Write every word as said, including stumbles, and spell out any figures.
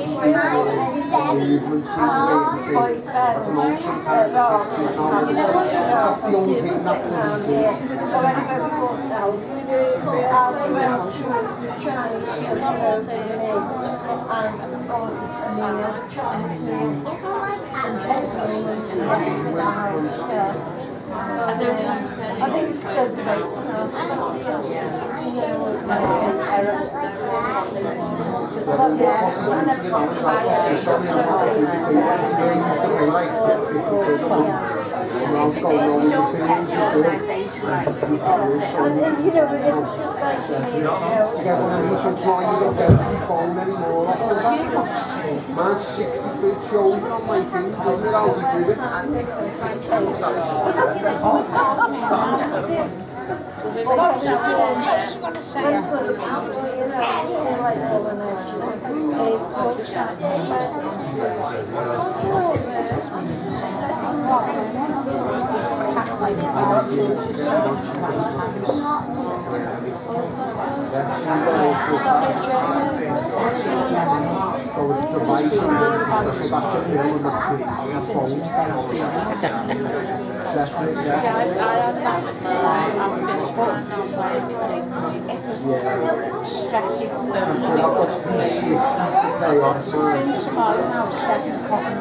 movement through the way. That's an ocean kind of that's the only thing that doesn't do. I think it's because of it. Man's sixty quid shoulder on my thing, doesn't it? How do you do it? So it's a vice and so that's a middle and that's a phone. Separate, yeah. Yeah, I had that with my unfinished work now, so I anyway. Stretching So that's like three sixty to pay off. since tomorrow now, seven o'clock.